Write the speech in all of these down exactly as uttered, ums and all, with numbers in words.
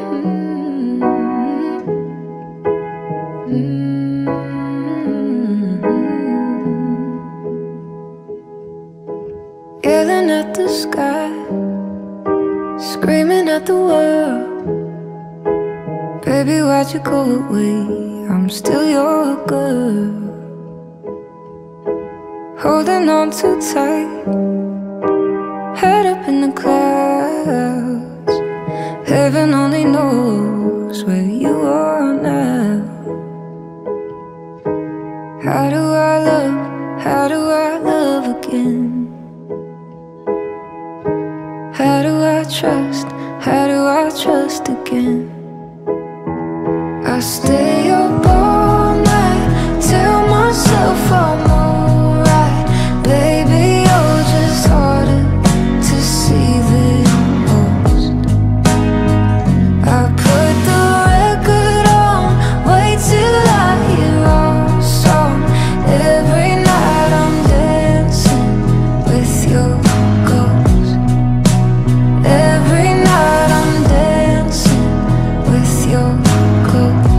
Yelling at the sky, screaming at the world. Baby, why'd you go away? I'm still your girl. Holding on too tight, head up in the clouds. Heaven only knows where you are now. How do I love, how do I love again? How do I trust, how do I trust again? I stay up all night, tell myself I'm alright. Baby, you're just harder to see than most. I put the record on, wait till I hear our song. Every night I'm dancing with your ghost. Every night I'm dancing with your ghost.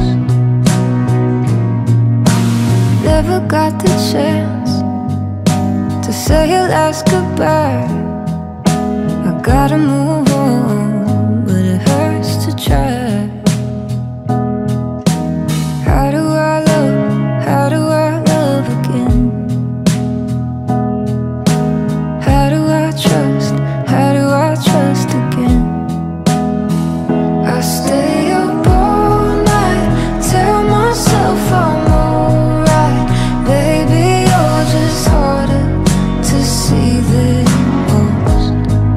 Never got the chance to say your last goodbye. I gotta move on, but it hurts to try. How do I love, how do I love again? How do I trust, how do I trust again? I stay up all night, tell myself I'm alright. Baby, you're just harder to see than most.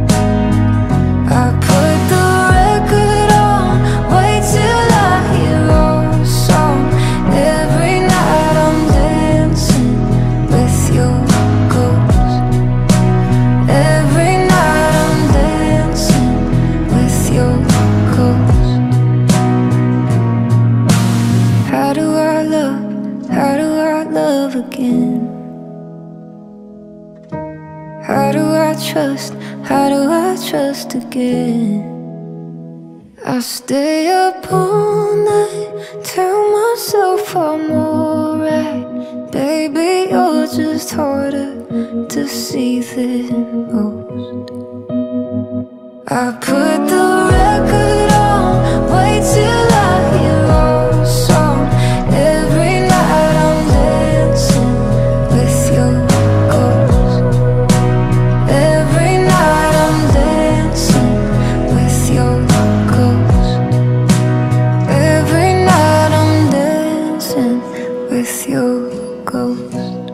I put the record on, wait till I hear our song. Every night I'm dancing with your ghost. Every night I'm dancing with your ghost. How do I love, how do I love again? How do I trust, how do I trust again? I stay up all night, tell myself I'm alright. Baby, you're just harder to see than most. I put the record on, wait till I hear our song. Every night I'm dancing with your ghost. Every night I'm dancing with your ghost. Every night I'm dancing with your ghost.